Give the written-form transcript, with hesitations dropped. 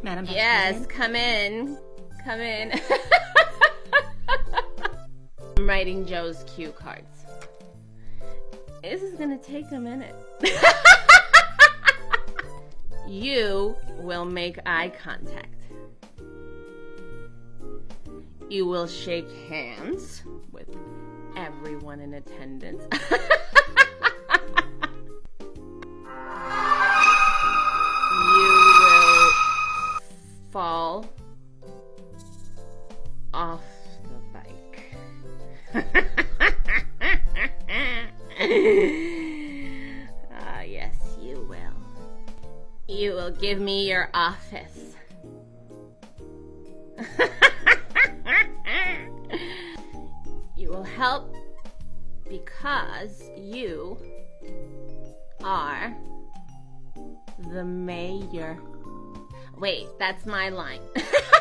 Madam Vice Yes, President? come in. Come in. I'm writing Joe's cue cards. This is gonna take a minute. You will make eye contact. You will shake hands with everyone in attendance. You will fall off the bike. Ah, yes, you will. You will give me your office. You will help because you are the mayor. Wait, that's my line.